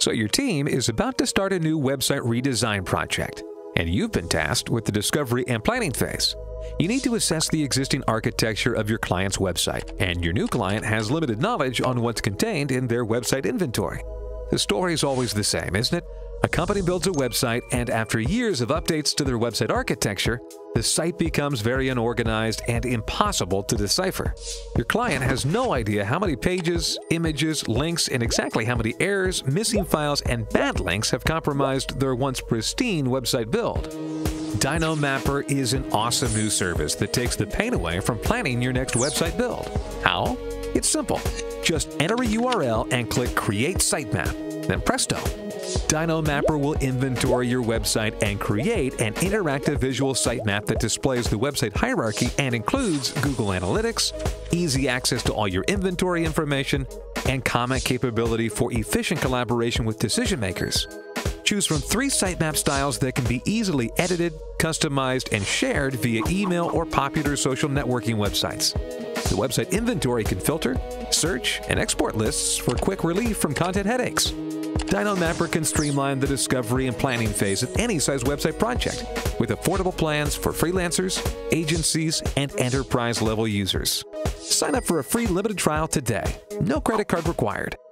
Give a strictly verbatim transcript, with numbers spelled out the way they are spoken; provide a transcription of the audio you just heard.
So your team is about to start a new website redesign project, and you've been tasked with the discovery and planning phase. You need to assess the existing architecture of your client's website, and your new client has limited knowledge on what's contained in their website inventory. The story is always the same, isn't it? A company builds a website, and after years of updates to their website architecture, the site becomes very unorganized and impossible to decipher. Your client has no idea how many pages, images, links, and exactly how many errors, missing files, and bad links have compromised their once pristine website build. DYNO Mapper is an awesome new service that takes the pain away from planning your next website build. How? It's simple. Just enter a U R L and click Create Sitemap. Then presto! DYNO Mapper will inventory your website and create an interactive visual sitemap that displays the website hierarchy and includes Google Analytics, easy access to all your inventory information, and comment capability for efficient collaboration with decision makers. Choose from three sitemap styles that can be easily edited, customized, and shared via email or popular social networking websites. The website inventory can filter, search, and export lists for quick relief from content headaches. DYNO Mapper can streamline the discovery and planning phase of any size website project with affordable plans for freelancers, agencies, and enterprise-level users. Sign up for a free limited trial today. No credit card required.